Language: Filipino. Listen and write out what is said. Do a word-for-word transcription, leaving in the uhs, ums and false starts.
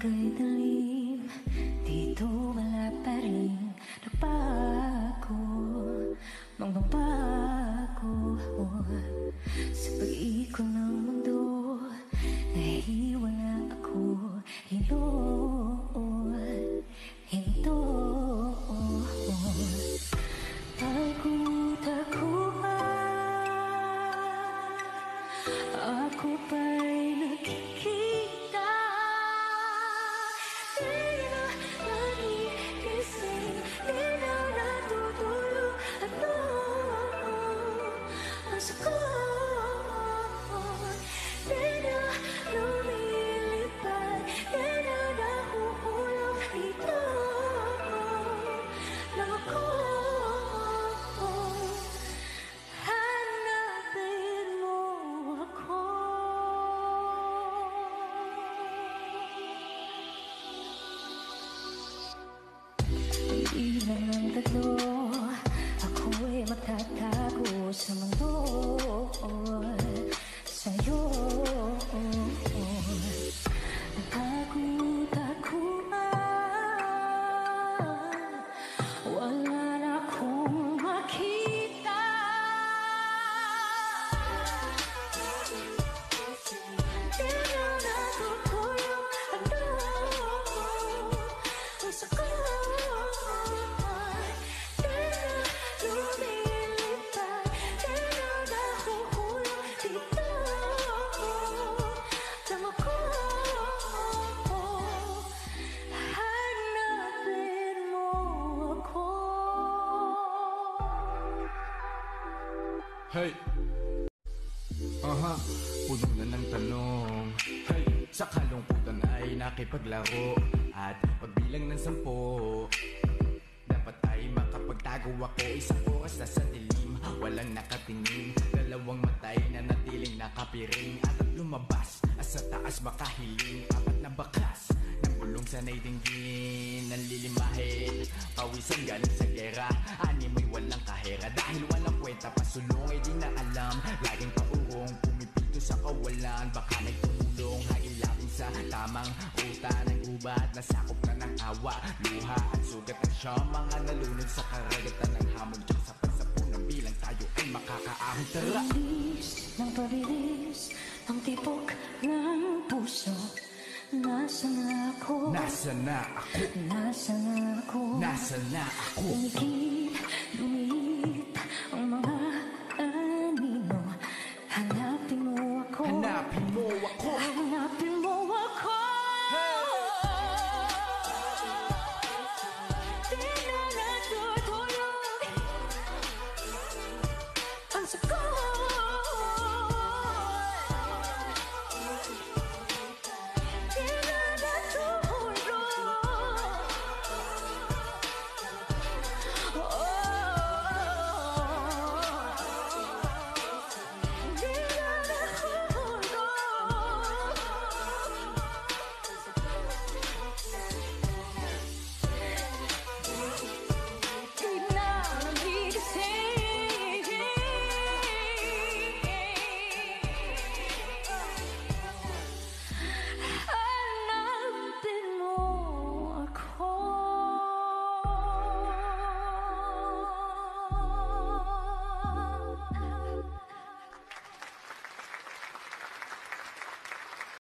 barangay dilim, dito wala pa rin nagbago, magbabago. Sa pag-ikot ng mundo, nahiwala ako, hinoon, hinoon. Pagod ako ako pa'y nakikita, di na nagigising, di na natutulog. Ano ang sagot? Di na lumilipad, di na nahuhulog. Dito lang ako. Hanapin mo ako. Ilan ang tatlo, ako'y magtatago sa mundo, sa'yo. Napagod ako man, wala na akong makita. Di na natutulog. Ano ang sagot? Hey! Aha, puno na ng tanong. Hey! Sa kalungkutan ay nakipaglaro at pagbilang ng sampo. Dapat ay makapagtago ako. Isang oras na sa dilim, walang nakatingin. Dalawang matay na natiling nakapiring. At at lumabas, at sa taas makahiling. Apat na bakas ng bulong sanay dinggin. Nanlilimahid, pawisan galing sa gera. Ani mo'y walang kahera dahil walang kwenta. Pasulong ay di na alam, laging paurong pumipito sa kawalan. Baka may tumulong, hailapin sa tamang ruta ng ubat. Nasakop na ng awa, luha at sugat ang siyang mga nalunod sa karagatan ng hamon. Diyan sa pansapunang bilang tayo ay makakaahon. Tara! Bilis ng pabilis ang tibok ng puso. Nasaan na ako? Nasaan na ako? Nasaan na ako? Nasaan na ako? Lumikit, lumiit ang mga anino. Hanap